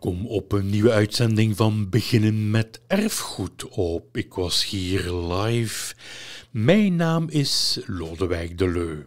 Welkom op een nieuwe uitzending van Beginnen met Erfgoed op Ik Was Hier Live. Mijn naam is Lodewijk de Leu.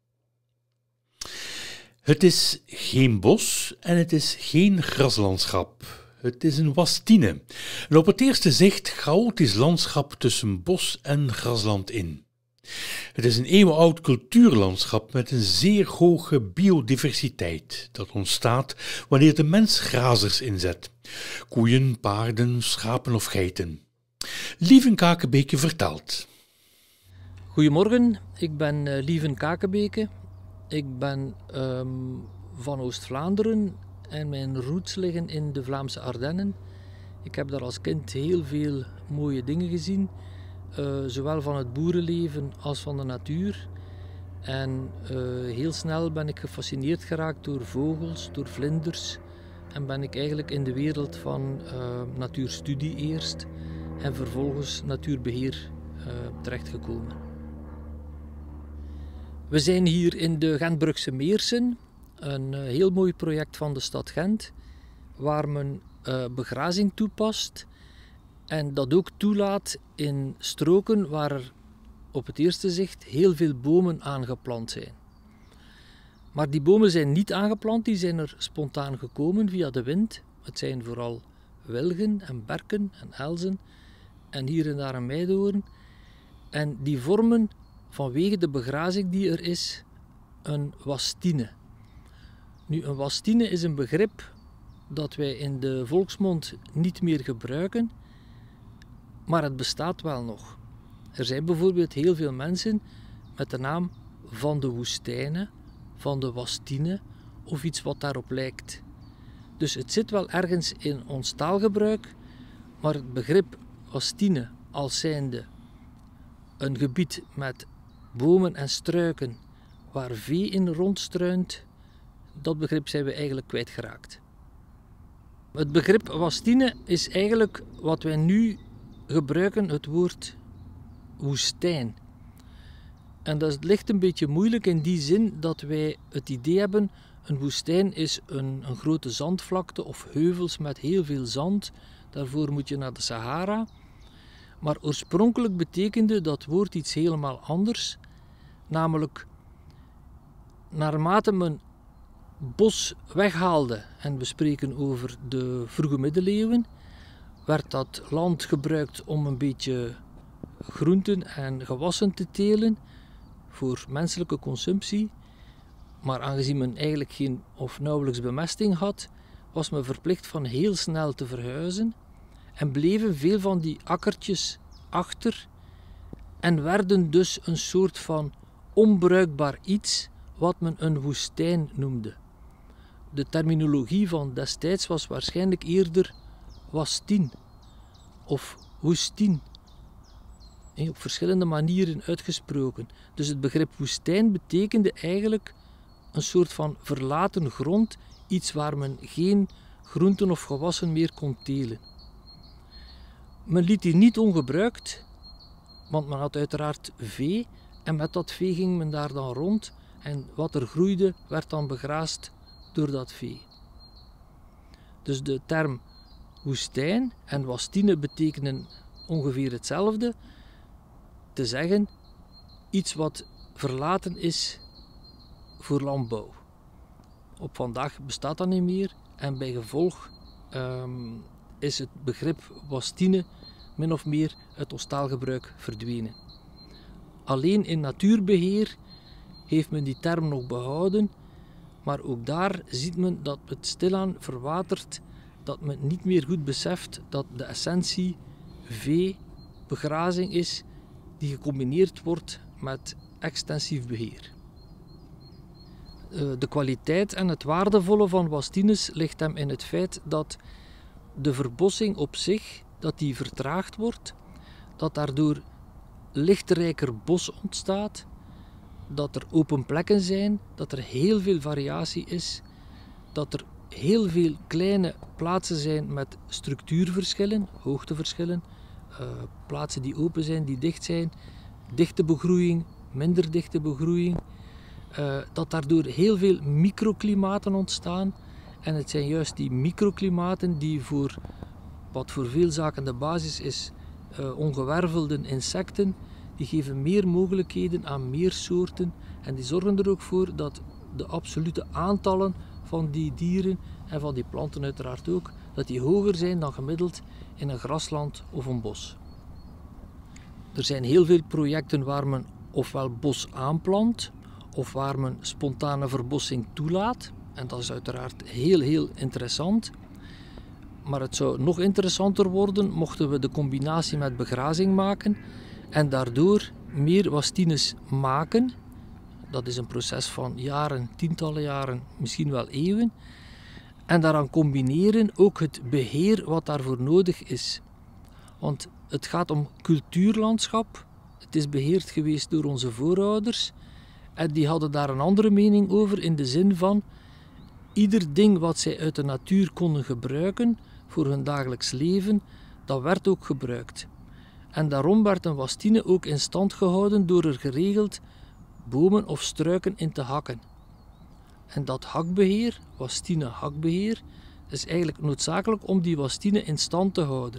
Het is geen bos en het is geen graslandschap. Het is een wastine. Een op het eerste zicht chaotisch landschap tussen bos en grasland in. Het is een eeuwenoud cultuurlandschap met een zeer hoge biodiversiteit dat ontstaat wanneer de mens grazers inzet. Koeien, paarden, schapen of geiten. Lieven Kakebeke vertelt. Goedemorgen, ik ben Lieven Kakebeke. Ik ben van Oost-Vlaanderen en mijn roots liggen in de Vlaamse Ardennen. Ik heb daar als kind heel veel mooie dingen gezien. Zowel van het boerenleven als van de natuur. En heel snel ben ik gefascineerd geraakt door vogels, door vlinders. En ben ik eigenlijk in de wereld van natuurstudie eerst en vervolgens natuurbeheer terechtgekomen. We zijn hier in de Gentbrugse Meersen, een heel mooi project van de stad Gent, waar men begrazing toepast. En dat ook toelaat in stroken waar er op het eerste zicht heel veel bomen aangeplant zijn. Maar die bomen zijn niet aangeplant, die zijn er spontaan gekomen via de wind. Het zijn vooral wilgen en berken en elzen en hier en daar een meidoorn. En die vormen vanwege de begrazing die er is een wastine. Nu, een wastine is een begrip dat wij in de volksmond niet meer gebruiken. Maar het bestaat wel nog. Er zijn bijvoorbeeld heel veel mensen met de naam Van de Woestijnen, Van de Wastine of iets wat daarop lijkt. Dus het zit wel ergens in ons taalgebruik, maar het begrip Wastine als zijnde een gebied met bomen en struiken waar vee in rondstruint, dat begrip zijn we eigenlijk kwijtgeraakt. Het begrip Wastine is eigenlijk wat wij nu gebruiken, het woord woestijn. En dat ligt een beetje moeilijk in die zin dat wij het idee hebben, een woestijn is een grote zandvlakte of heuvels met heel veel zand. Daarvoor moet je naar de Sahara. Maar oorspronkelijk betekende dat woord iets helemaal anders. Namelijk, naarmate men bos weghaalde, en we spreken over de vroege middeleeuwen, werd dat land gebruikt om een beetje groenten en gewassen te telen voor menselijke consumptie. Maar aangezien men eigenlijk geen of nauwelijks bemesting had, was men verplicht van heel snel te verhuizen en bleven veel van die akkertjes achter en werden dus een soort van onbruikbaar iets wat men een woestijn noemde. De terminologie van destijds was waarschijnlijk eerder wastien of woestien, op verschillende manieren uitgesproken. Dus het begrip woestijn betekende eigenlijk een soort van verlaten grond, iets waar men geen groenten of gewassen meer kon telen. Men liet die niet ongebruikt, want men had uiteraard vee en met dat vee ging men daar dan rond en wat er groeide werd dan begraasd door dat vee. Dus de term woestijn en wastine betekenen ongeveer hetzelfde. Te zeggen, iets wat verlaten is voor landbouw. Op vandaag bestaat dat niet meer en bij gevolg is het begrip wastine min of meer uit ons taalgebruik verdwenen. Alleen in natuurbeheer heeft men die term nog behouden, maar ook daar ziet men dat het stilaan verwatert, dat men niet meer goed beseft dat de essentie vee, begrazing is die gecombineerd wordt met extensief beheer. De kwaliteit en het waardevolle van wastines ligt hem in het feit dat de verbossing op zich dat die vertraagd wordt, dat daardoor lichtrijker bos ontstaat, dat er open plekken zijn, dat er heel veel variatie is, dat er heel veel kleine plaatsen zijn met structuurverschillen, hoogteverschillen, plaatsen die open zijn, die dicht zijn, dichte begroeiing, minder dichte begroeiing, dat daardoor heel veel microklimaten ontstaan En het zijn juist die microklimaten die wat voor veel zaken de basis is, ongewervelde insecten, die geven meer mogelijkheden aan meer soorten en die zorgen er ook voor dat de absolute aantallen van die dieren en van die planten uiteraard ook, dat die hoger zijn dan gemiddeld in een grasland of een bos. Er zijn heel veel projecten waar men ofwel bos aanplant of waar men spontane verbossing toelaat. En dat is uiteraard heel interessant. Maar het zou nog interessanter worden mochten we de combinatie met begrazing maken en daardoor meer wastines maken. Dat is een proces van jaren, tientallen jaren, misschien wel eeuwen. En daaraan combineren ook het beheer wat daarvoor nodig is. Want het gaat om cultuurlandschap. Het is beheerd geweest door onze voorouders. En die hadden daar een andere mening over in de zin van ieder ding wat zij uit de natuur konden gebruiken voor hun dagelijks leven, dat werd ook gebruikt. En daarom werd een wastine ook in stand gehouden door er geregeld bomen of struiken in te hakken. En dat hakbeheer, wastine hakbeheer, is eigenlijk noodzakelijk om die wastine in stand te houden.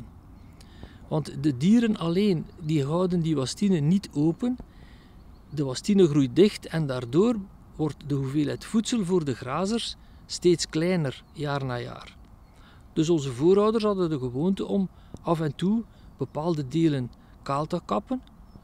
Want de dieren alleen, die houden die wastine niet open. De wastine groeit dicht en daardoor wordt de hoeveelheid voedsel voor de grazers steeds kleiner, jaar na jaar. Dus onze voorouders hadden de gewoonte om af en toe bepaalde delen kaal te kappen,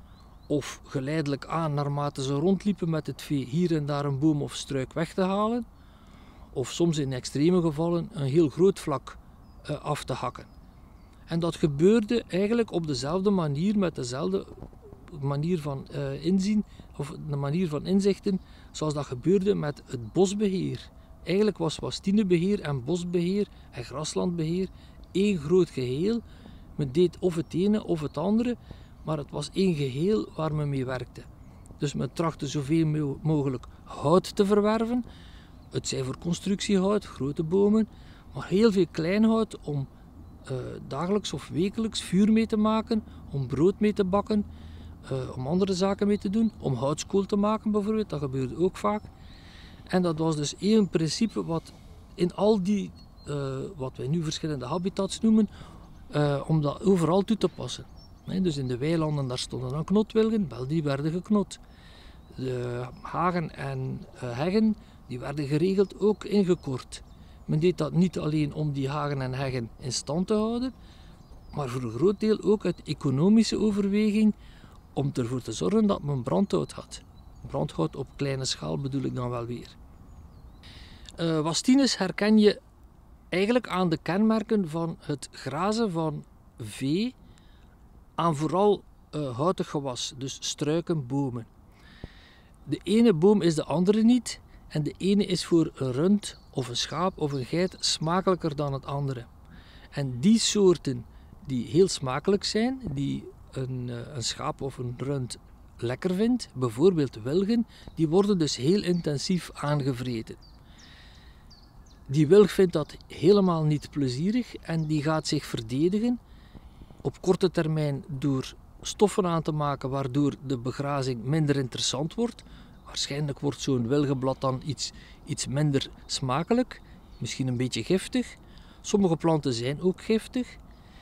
of geleidelijk aan, naarmate ze rondliepen met het vee, hier en daar een boom of struik weg te halen, of soms in extreme gevallen een heel groot vlak af te hakken. En dat gebeurde eigenlijk op dezelfde manier, met dezelfde manier van inzien, of de manier van inzichten, zoals dat gebeurde met het bosbeheer. Eigenlijk was wastinebeheer en bosbeheer en graslandbeheer één groot geheel. Men deed of het ene of het andere, maar het was één geheel waar men mee werkte. Dus men trachtte zoveel mogelijk hout te verwerven. Het zij voor constructiehout, grote bomen, maar heel veel klein hout om dagelijks of wekelijks vuur mee te maken, om brood mee te bakken, om andere zaken mee te doen, om houtskool te maken bijvoorbeeld, dat gebeurde ook vaak. En dat was dus één principe wat in al die, wat wij nu verschillende habitats noemen, om dat overal toe te passen. Dus in de weilanden daar stonden dan knotwilgen, wel die werden geknot. De hagen en heggen die werden geregeld ook ingekort. Men deed dat niet alleen om die hagen en heggen in stand te houden, maar voor een groot deel ook uit economische overweging om ervoor te zorgen dat men brandhout had. Brandhout op kleine schaal bedoel ik dan wel weer. Wastines herken je eigenlijk aan de kenmerken van het grazen van vee aan vooral houtig gewas, dus struiken, bomen. De ene boom is de andere niet en de ene is voor een rund of een schaap of een geit smakelijker dan het andere. En die soorten die heel smakelijk zijn, die een schaap of een rund lekker vindt, bijvoorbeeld wilgen, die worden dus heel intensief aangevreten. Die wilg vindt dat helemaal niet plezierig en die gaat zich verdedigen op korte termijn door stoffen aan te maken waardoor de begrazing minder interessant wordt. Waarschijnlijk wordt zo'n wilgenblad dan iets minder smakelijk, misschien een beetje giftig. Sommige planten zijn ook giftig.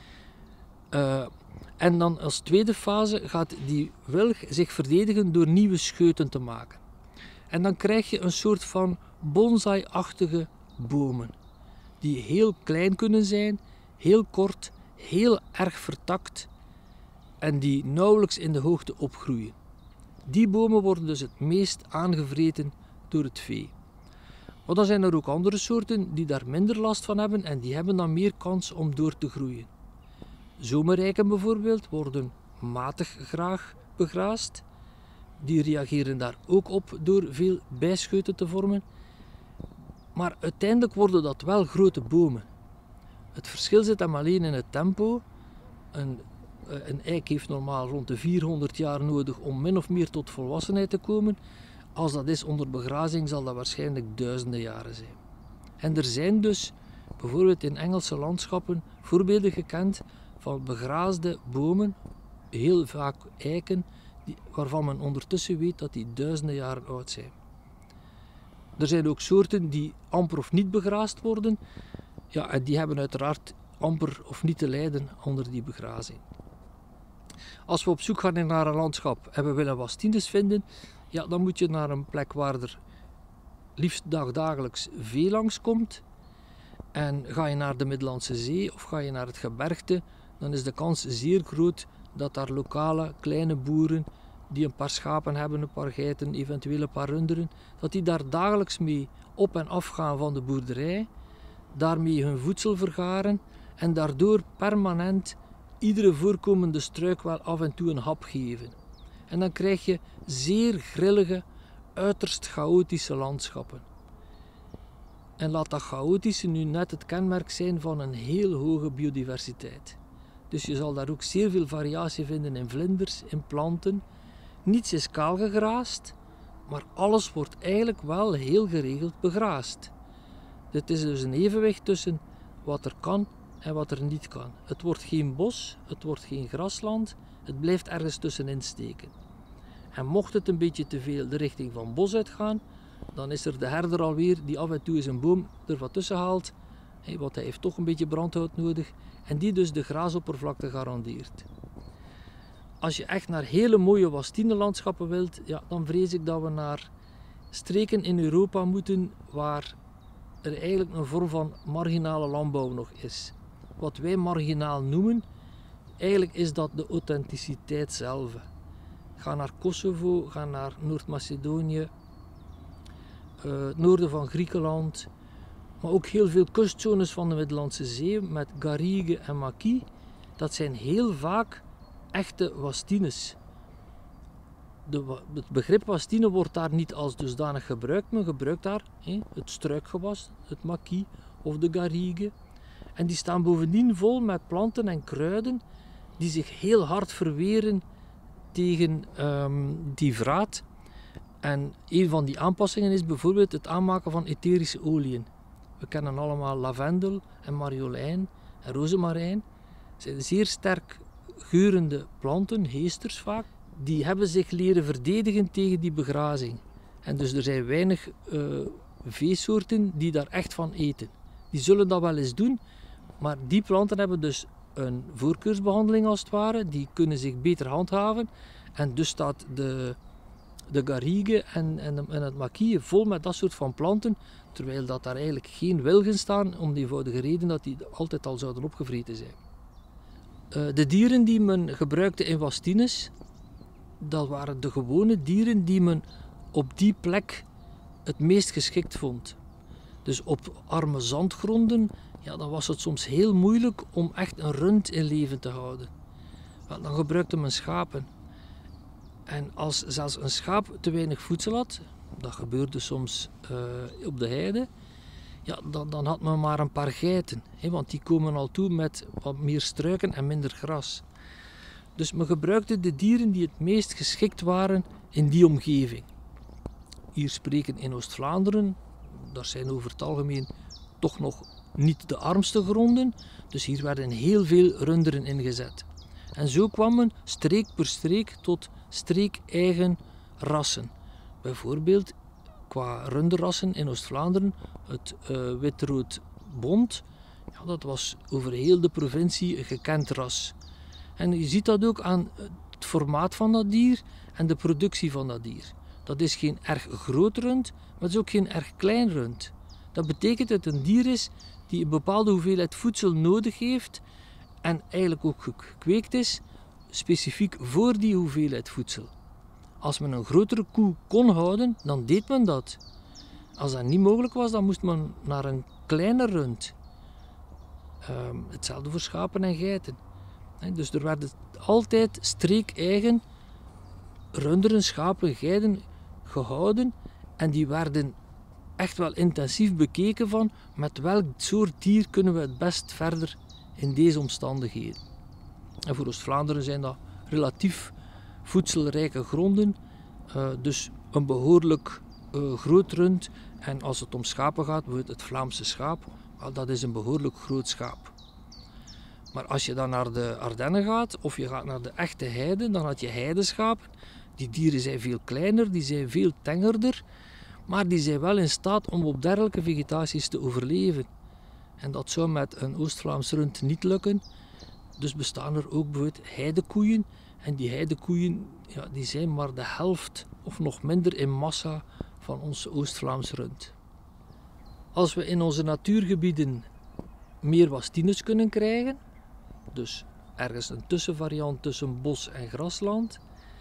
En dan als tweede fase gaat die wilg zich verdedigen door nieuwe scheuten te maken. En dan krijg je een soort van bonsai-achtige bomen, die heel klein kunnen zijn, heel kort, heel erg vertakt en die nauwelijks in de hoogte opgroeien. Die bomen worden dus het meest aangevreten door het vee. Maar dan zijn er ook andere soorten die daar minder last van hebben en die hebben dan meer kans om door te groeien. Zomereiken bijvoorbeeld worden matig graag begraasd. Die reageren daar ook op door veel bijscheuten te vormen. Maar uiteindelijk worden dat wel grote bomen. Het verschil zit hem alleen in het tempo. Een eik heeft normaal rond de 400 jaar nodig om min of meer tot volwassenheid te komen. Als dat is onder begrazing zal dat waarschijnlijk duizenden jaren zijn. En er zijn dus bijvoorbeeld in Engelse landschappen voorbeelden gekend van begraasde bomen, heel vaak eiken, waarvan men ondertussen weet dat die duizenden jaren oud zijn. Er zijn ook soorten die amper of niet begraasd worden. Ja, en die hebben uiteraard amper of niet te lijden onder die begrazing. Als we op zoek gaan naar een landschap en we willen wastines vinden, ja, dan moet je naar een plek waar er liefst dagdagelijks vee langskomt. En ga je naar de Middellandse Zee of ga je naar het gebergte, dan is de kans zeer groot dat daar lokale kleine boeren die een paar schapen hebben, een paar geiten, eventueel een paar runderen, dat die daar dagelijks mee op en af gaan van de boerderij, daarmee hun voedsel vergaren en daardoor permanent iedere voorkomende struik wel af en toe een hap geven. En dan krijg je zeer grillige, uiterst chaotische landschappen. En laat dat chaotische nu net het kenmerk zijn van een heel hoge biodiversiteit. Dus je zal daar ook zeer veel variatie vinden in vlinders, in planten. Niets is kaal gegraasd, maar alles wordt eigenlijk wel heel geregeld begraasd. Het is dus een evenwicht tussen wat er kan en wat er niet kan. Het wordt geen bos, het wordt geen grasland, het blijft ergens tussenin steken. En mocht het een beetje te veel de richting van bos uitgaan, dan is er de herder alweer die af en toe eens een boom er wat tussen haalt, want hij heeft toch een beetje brandhout nodig, en die dus de graasoppervlakte garandeert. Als je echt naar hele mooie wastinelandschappen wilt, ja, dan vrees ik dat we naar streken in Europa moeten waar er eigenlijk een vorm van marginale landbouw nog is. Wat wij marginaal noemen, eigenlijk is dat de authenticiteit zelf. Ga naar Kosovo, ga naar Noord-Macedonië, het noorden van Griekenland, maar ook heel veel kustzones van de Middellandse Zee met garrigue en maki. Dat zijn heel vaak echte wastines. Het begrip wastine wordt daar niet als dusdanig gebruikt. Men gebruikt daar het struikgewas, het maki of de garrigue. En die staan bovendien vol met planten en kruiden die zich heel hard verweren tegen die vraat. En een van die aanpassingen is bijvoorbeeld het aanmaken van etherische oliën. We kennen allemaal lavendel en marjolein en rozemarijn. Het zijn zeer sterk geurende planten, heesters vaak. Die hebben zich leren verdedigen tegen die begrazing. En dus er zijn weinig veesoorten die daar echt van eten. Die zullen dat wel eens doen, maar die planten hebben dus een voorkeursbehandeling als het ware. Die kunnen zich beter handhaven. En dus staat de garrigue en het maki vol met dat soort van planten, terwijl dat daar eigenlijk geen wilgen staan, om de eenvoudige reden dat die altijd al zouden opgevreten zijn. De dieren die men gebruikte in wastines, dat waren de gewone dieren die men op die plek het meest geschikt vond. Dus op arme zandgronden, ja, dan was het soms heel moeilijk om echt een rund in leven te houden. Want dan gebruikte men schapen. En als zelfs een schaap te weinig voedsel had, dat gebeurde soms op de heide, ja, dan had men maar een paar geiten. Want die komen al toe met wat meer struiken en minder gras. Dus men gebruikte de dieren die het meest geschikt waren in die omgeving. Hier spreken in Oost-Vlaanderen, daar zijn over het algemeen toch nog niet de armste gronden, dus hier werden heel veel runderen ingezet. En zo kwam men streek per streek tot streek-eigen rassen. Bijvoorbeeld qua runderrassen in Oost-Vlaanderen, het wit-rood bont, ja, dat was over heel de provincie een gekend ras. En je ziet dat ook aan het formaat van dat dier en de productie van dat dier. Dat is geen erg groot rund, maar het is ook geen erg klein rund. Dat betekent dat het een dier is die een bepaalde hoeveelheid voedsel nodig heeft en eigenlijk ook gekweekt is, specifiek voor die hoeveelheid voedsel. Als men een grotere koe kon houden, dan deed men dat. Als dat niet mogelijk was, dan moest men naar een kleiner rund. Hetzelfde voor schapen en geiten. Dus er werden altijd streek-eigen runderen, schapen, geiten gehouden en die werden echt wel intensief bekeken van met welk soort dier kunnen we het best verder in deze omstandigheden. En voor Oost-Vlaanderen zijn dat relatief voedselrijke gronden, dus een behoorlijk groot rund. En als het om schapen gaat, bijvoorbeeld het Vlaamse schaap, dat is een behoorlijk groot schaap. Maar als je dan naar de Ardennen gaat, of je gaat naar de echte heide, dan had je heideschapen. Die dieren zijn veel kleiner, die zijn veel tengerder, Maar die zijn wel in staat om op dergelijke vegetaties te overleven. En dat zou met een Oost-Vlaams rund niet lukken. Dus bestaan er ook bijvoorbeeld heidekoeien. En die heidekoeien die zijn maar de helft of nog minder in massa van ons Oost-Vlaams rund. Als we in onze natuurgebieden meer wastines kunnen krijgen, dus ergens een tussenvariant tussen bos en grasland,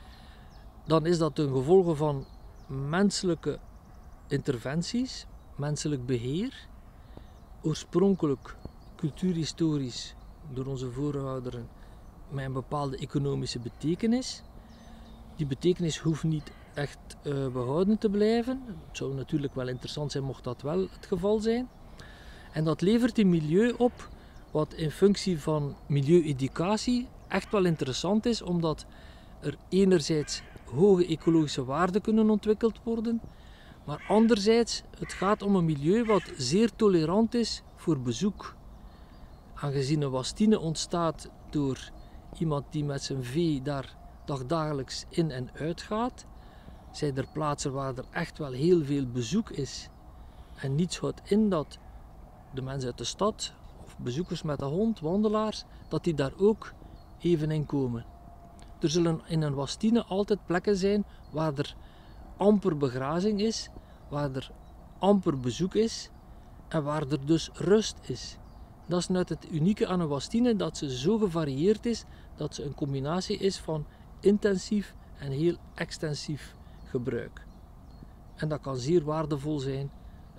dan is dat ten gevolge van menselijke interventies, menselijk beheer, oorspronkelijk cultuurhistorisch door onze voorouderen met een bepaalde economische betekenis. Die betekenis hoeft niet echt behouden te blijven. Het zou natuurlijk wel interessant zijn mocht dat wel het geval zijn. En dat levert een milieu op wat in functie van milieueducatie echt wel interessant is, omdat er enerzijds hoge ecologische waarden kunnen ontwikkeld worden, maar anderzijds het gaat om een milieu wat zeer tolerant is voor bezoek. Aangezien een wastine ontstaat door iemand die met zijn vee daar dagdagelijks in en uit gaat, zijn er plaatsen waar er echt wel heel veel bezoek is. En niets houdt in dat de mensen uit de stad, of bezoekers met de hond, wandelaars, dat die daar ook even in komen. Er zullen in een wastine altijd plekken zijn waar er amper begrazing is, waar er amper bezoek is en waar er dus rust is. Dat is net het unieke aan een wastine, dat ze zo gevarieerd is, dat ze een combinatie is van intensief en heel extensief gebruik. En dat kan zeer waardevol zijn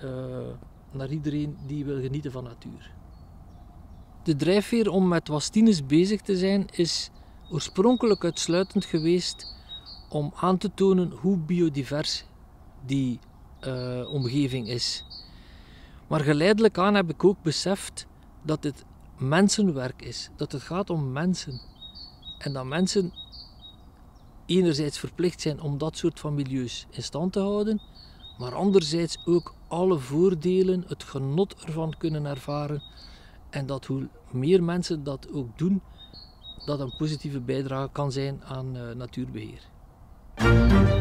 naar iedereen die wil genieten van natuur. De drijfveer om met wastines bezig te zijn is oorspronkelijk uitsluitend geweest om aan te tonen hoe biodivers die omgeving is. Maar geleidelijk aan heb ik ook beseft dat dit mensenwerk is, dat het gaat om mensen. En dat mensen enerzijds verplicht zijn om dat soort van milieus in stand te houden, maar anderzijds ook alle voordelen, het genot ervan kunnen ervaren. En dat hoe meer mensen dat ook doen, dat een positieve bijdrage kan zijn aan natuurbeheer.